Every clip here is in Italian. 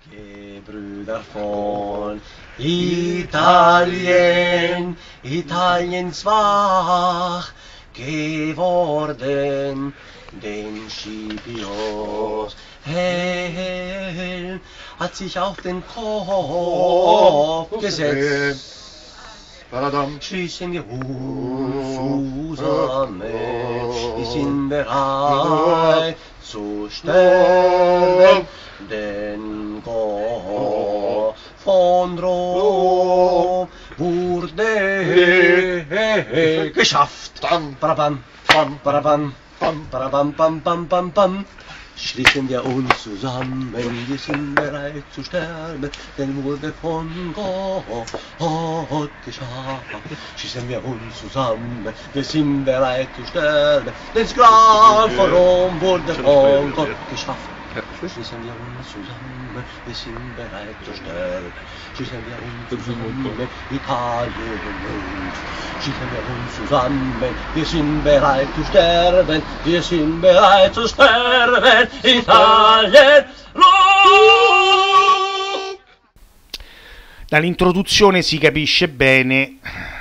Brüder von Italien, Italiens wach geworden, den Scipios Helm hat sich auf den Kopf gesetzt. Schließen wir uns zusammen, wir sind bereit zu sterben, denn Gott von Rom wurde geschafft. Bam, bam, bam, bam, bam, bam, bam, bam, bam, bam. Schließen wir uns zusammen, wir sind bereit zu sterben, denn wurde von Gott geschafft. Schließen wir uns zusammen, wir sind bereit zu sterben, denn Sklaven von Rom wurde von Gott geschafft. Schließen wir uns zusammen, wir sind bereit zu sterben. Schließen wir uns zusammen, Italien. Schließen wir uns zusammen, wir sind bereit zu sterben. Wir sind bereit zu sterben, Italien. Dall'introduzione si capisce bene: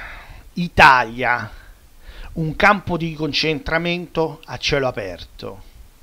Italia, un campo di concentramento a cielo aperto.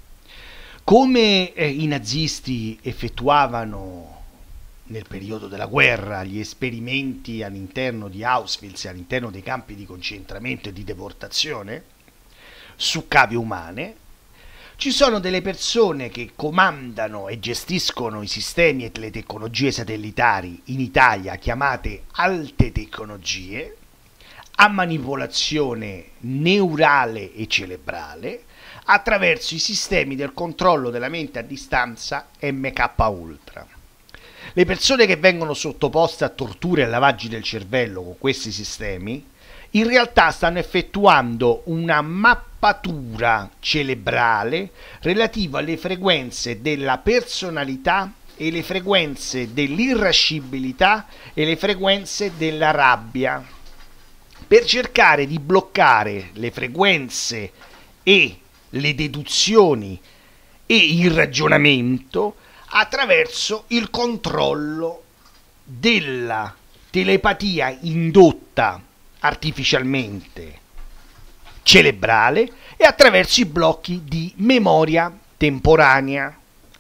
Come i nazisti effettuavano nel periodo della guerra gli esperimenti all'interno di Auschwitz e all'interno dei campi di concentramento e di deportazione su cave umane, ci sono delle persone che comandano e gestiscono i sistemi e le tecnologie satellitari in Italia, chiamate alte tecnologie, a manipolazione neurale e cerebrale, attraverso i sistemi del controllo della mente a distanza MK Ultra. Le persone che vengono sottoposte a torture e lavaggi del cervello con questi sistemi in realtà stanno effettuando una mappatura cerebrale relativa alle frequenze della personalità e le frequenze dell'irascibilità e le frequenze della rabbia, per cercare di bloccare le frequenze e le deduzioni e il ragionamento attraverso il controllo della telepatia indotta artificialmente cerebrale e attraverso i blocchi di memoria temporanea.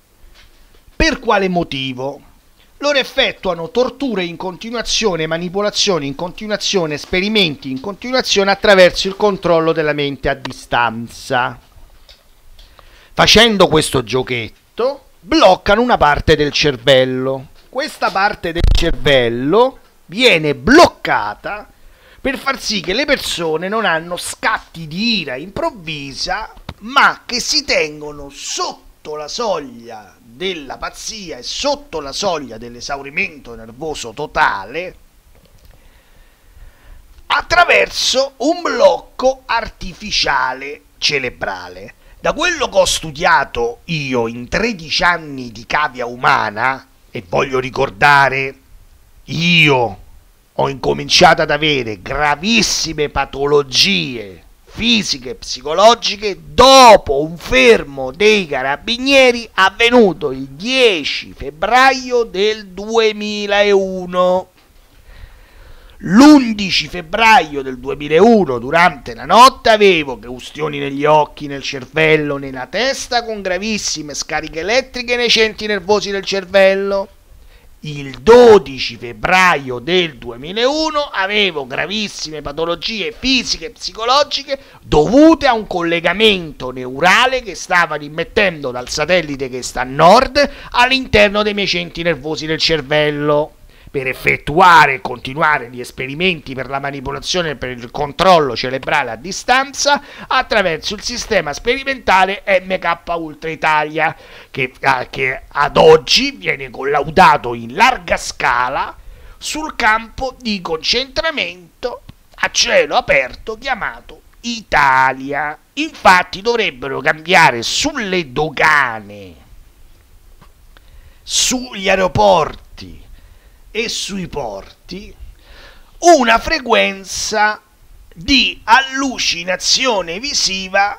Per quale motivo? Loro effettuano torture in continuazione, manipolazioni in continuazione, esperimenti in continuazione attraverso il controllo della mente a distanza. Facendo questo giochetto bloccano una parte del cervello. Questa parte del cervello viene bloccata per far sì che le persone non hanno scatti di ira improvvisa, ma che si tengono sotto la soglia della pazzia e sotto la soglia dell'esaurimento nervoso totale attraverso un blocco artificiale cerebrale. Da quello che ho studiato io in 13 anni di cavia umana, e voglio ricordare, io ho incominciato ad avere gravissime patologie fisiche e psicologiche dopo un fermo dei carabinieri avvenuto il 10 febbraio del 2001. L'11 febbraio del 2001, durante la notte, avevo ustioni negli occhi, nel cervello, nella testa, con gravissime scariche elettriche nei centri nervosi del cervello. Il 12 febbraio del 2001 avevo gravissime patologie fisiche e psicologiche dovute a un collegamento neurale che stavano immettendo dal satellite che sta a nord all'interno dei miei centri nervosi del cervello, per effettuare e continuare gli esperimenti per la manipolazione e per il controllo cerebrale a distanza attraverso il sistema sperimentale MK Ultra Italia, che ad oggi viene collaudato in larga scala sul campo di concentramento a cielo aperto chiamato Italia. Infatti dovrebbero cambiare sulle dogane, sugli aeroporti e sui porti una frequenza di allucinazione visiva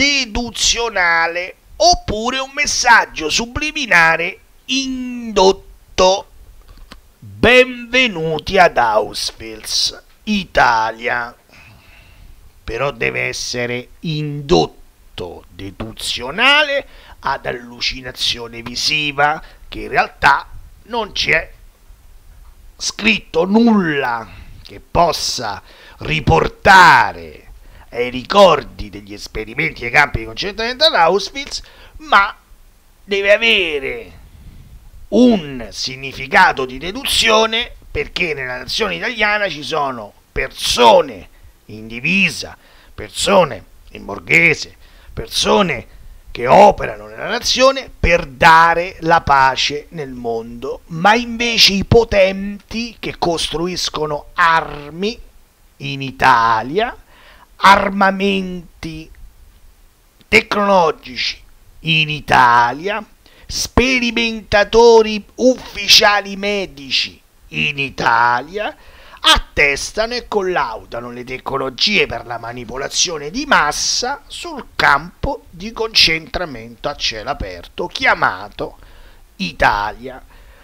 deduzionale oppure un messaggio subliminare indotto Innanzitutto, benvenuti ad Auschwitz, Italia. Però deve essere indotto deduzionale ad allucinazione visiva, che in realtà non c'è scritto nulla che possa riportare ai ricordi degli esperimenti ai campi di concentramento ad Auschwitz, ma deve avere un significato di deduzione, perché nella nazione italiana ci sono persone in divisa, persone in borghese, persone che operano nella nazione per dare la pace nel mondo, ma invece i potenti che costruiscono armi in Italia, armamenti tecnologici in Italia, sperimentatori ufficiali medici in Italia, attestano e collaudano le tecnologie per la manipolazione di massa sul campo di concentramento a cielo aperto chiamato Italia.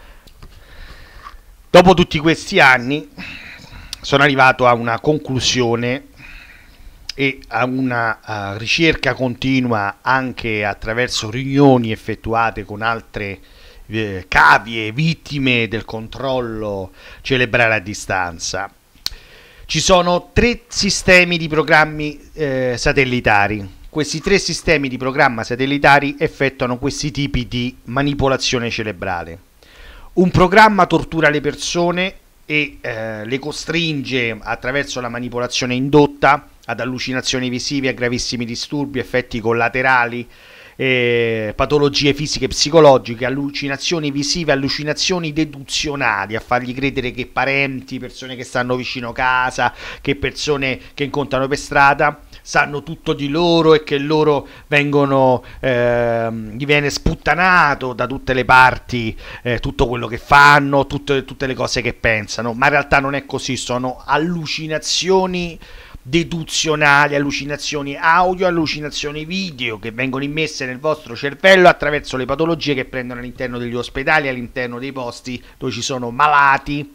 Dopo tutti questi anni sono arrivato a una conclusione e a una ricerca continua, anche attraverso riunioni effettuate con altre cavie vittime del controllo cerebrale a distanza. Ci sono 3 sistemi di programmi satellitari. Questi 3 sistemi di programma satellitari effettuano questi tipi di manipolazione cerebrale. Un programma tortura le persone e le costringe attraverso la manipolazione indotta ad allucinazioni visive, a gravissimi disturbi, effetti collaterali, patologie fisiche e psicologiche, allucinazioni visive, allucinazioni deduzionali, a fargli credere che parenti, persone che stanno vicino casa, che persone che incontrano per strada sanno tutto di loro e che loro vengono, gli viene sputtanato da tutte le parti tutto quello che fanno, tutte le cose che pensano, ma in realtà non è così, sono allucinazioni deduzionali, allucinazioni audio, allucinazioni video che vengono immesse nel vostro cervello attraverso le patologie che prendono all'interno degli ospedali, all'interno dei posti dove ci sono malati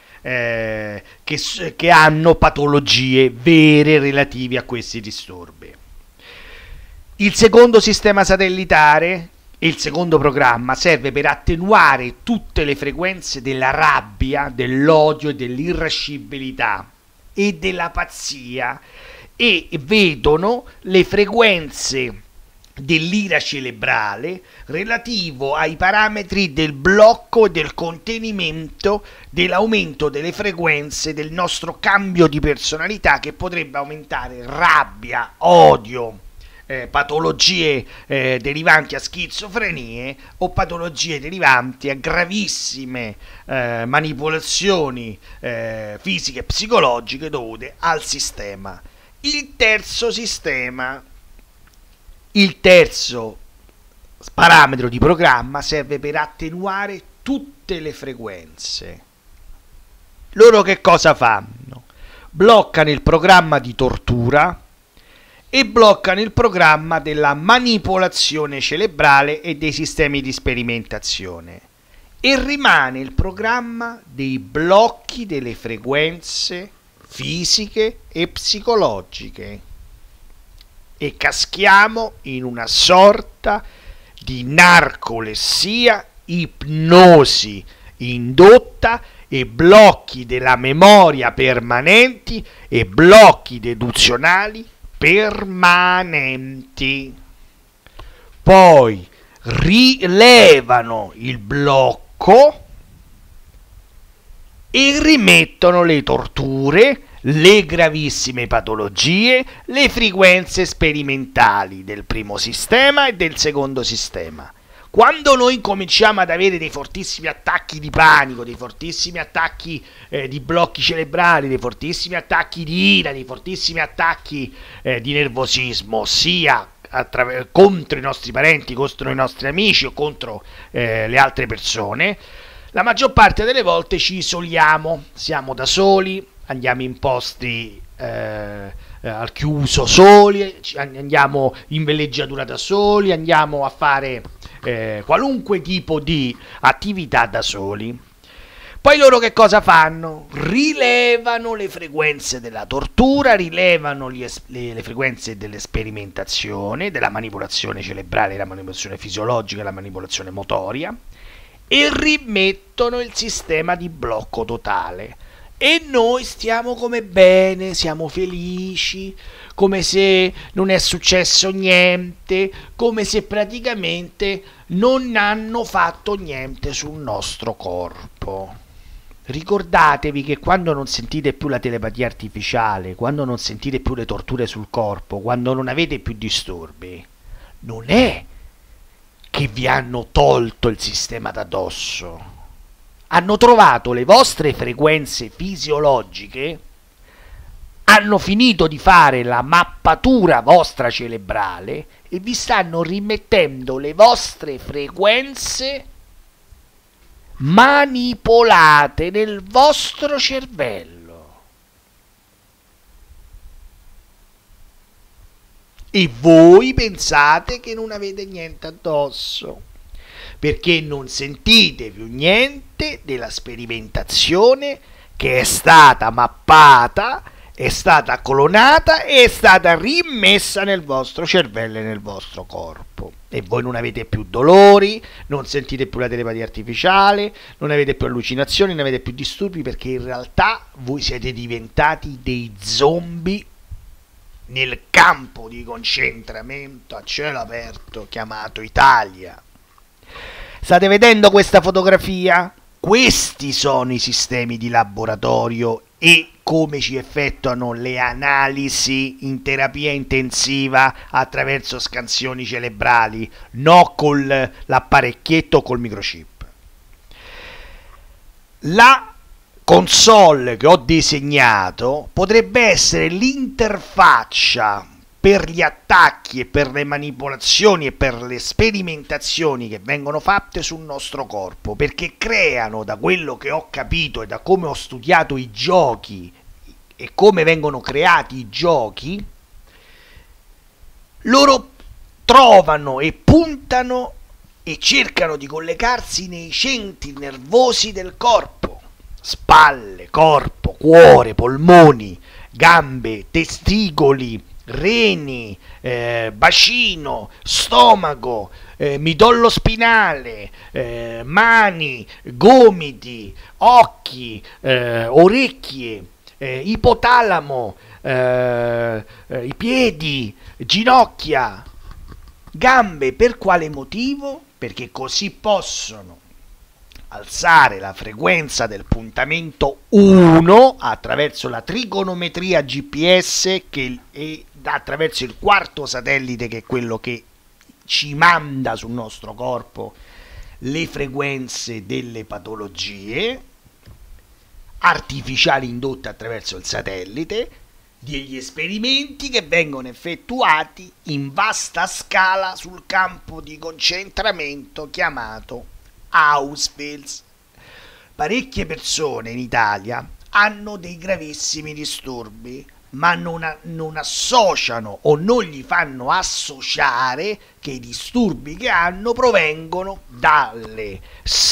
che hanno patologie vere relative a questi disturbi. Il secondo sistema satellitare e il secondo programma serve per attenuare tutte le frequenze della rabbia, dell'odio e dell'irascibilità e della pazzia, e vedono le frequenze dell'ira cerebrale relativo ai parametri del blocco e del contenimento dell'aumento delle frequenze del nostro cambio di personalità, che potrebbe aumentare rabbia, odio, patologie derivanti a schizofrenie o patologie derivanti a gravissime manipolazioni fisiche e psicologiche dovute al sistema. Il terzo parametro di programma serve per attenuare tutte le frequenze. Loro che cosa fanno? Bloccano il programma di tortura e bloccano il programma della manipolazione cerebrale e dei sistemi di sperimentazione, e rimane il programma dei blocchi delle frequenze fisiche e psicologiche, e caschiamo in una sorta di narcolessia, ipnosi indotta e blocchi della memoria permanenti e blocchi deduzionali permanenti. Poi rilevano il blocco e rimettono le torture, le gravissime patologie, le frequenze sperimentali del primo sistema e del secondo sistema. Quando noi cominciamo ad avere dei fortissimi attacchi di panico, dei fortissimi attacchi di blocchi cerebrali, dei fortissimi attacchi di ira, dei fortissimi attacchi di nervosismo, sia contro i nostri parenti, contro i nostri amici o contro le altre persone, la maggior parte delle volte ci isoliamo, siamo da soli, andiamo in posti al chiuso soli, andiamo in villeggiatura da soli, andiamo a fare qualunque tipo di attività da soli. Poi loro che cosa fanno? Rilevano le frequenze della tortura, rilevano le frequenze delle sperimentazioni, della manipolazione cerebrale, della manipolazione fisiologica, della manipolazione motoria, e rimettono il sistema di blocco totale. E noi stiamo come bene, siamo felici, come se non è successo niente, come se praticamente non hanno fatto niente sul nostro corpo. Ricordatevi che quando non sentite più la telepatia artificiale, quando non sentite più le torture sul corpo, quando non avete più disturbi, non è che vi hanno tolto il sistema da addosso. Hanno trovato le vostre frequenze fisiologiche, hanno finito di fare la mappatura vostra cerebrale e vi stanno rimettendo le vostre frequenze manipolate nel vostro cervello. E voi pensate che non avete niente addosso, perché non sentite più niente della sperimentazione che è stata mappata, è stata clonata e è stata rimessa nel vostro cervello e nel vostro corpo. E voi non avete più dolori, non sentite più la telepatia artificiale, non avete più allucinazioni, non avete più disturbi, perché in realtà voi siete diventati dei zombie nel campo di concentramento a cielo aperto chiamato Italia. State vedendo questa fotografia? Questi sono i sistemi di laboratorio e come ci effettuano le analisi in terapia intensiva attraverso scansioni cerebrali, non con l'apparecchietto o col microchip. La console che ho disegnato potrebbe essere l'interfaccia per gli attacchi e per le manipolazioni e per le sperimentazioni che vengono fatte sul nostro corpo, perché creano, da quello che ho capito e da come ho studiato i giochi e come vengono creati i giochi, loro trovano e puntano e cercano di collegarsi nei centri nervosi del corpo: spalle, corpo, cuore, polmoni, gambe, testicoli, reni, bacino, stomaco, midollo spinale, mani, gomiti, occhi, orecchie, ipotalamo, i piedi, ginocchia, gambe. Per quale motivo? Perché così possono alzare la frequenza del puntamento 1 attraverso la trigonometria GPS e attraverso il quarto satellite, che è quello che ci manda sul nostro corpo le frequenze delle patologie artificiali indotte attraverso il satellite, degli esperimenti che vengono effettuati in vasta scala sul campo di concentramento chiamato Auschwitz. Parecchie persone in Italia hanno dei gravissimi disturbi, ma non associano o non gli fanno associare che i disturbi che hanno provengono dalle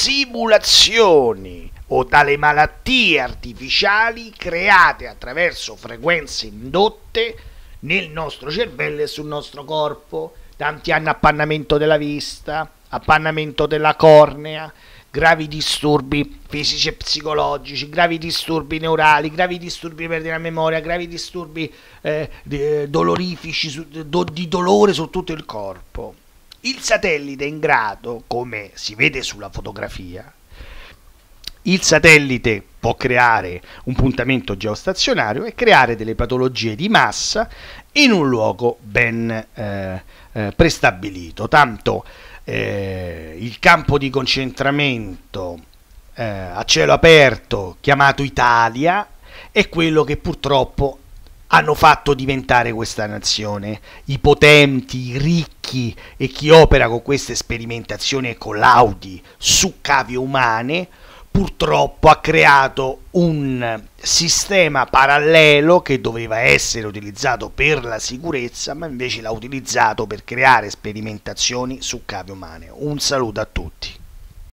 simulazioni o dalle malattie artificiali create attraverso frequenze indotte nel nostro cervello e sul nostro corpo. Tanti hanno appannamento della vista, appannamento della cornea, gravi disturbi fisici e psicologici, gravi disturbi neurali, gravi disturbi per la memoria, gravi disturbi dolorifici, di dolore su tutto il corpo. Il satellite è in grado, come si vede sulla fotografia, il satellite può creare un puntamento geostazionario e creare delle patologie di massa in un luogo ben prestabilito. Tanto il campo di concentramento a cielo aperto chiamato Italia è quello che purtroppo hanno fatto diventare questa nazione. I potenti, i ricchi e chi opera con queste sperimentazioni e collaudi su cavie umane purtroppo ha creato un sistema parallelo che doveva essere utilizzato per la sicurezza, ma invece l'ha utilizzato per creare sperimentazioni su cave umane. Un saluto a tutti.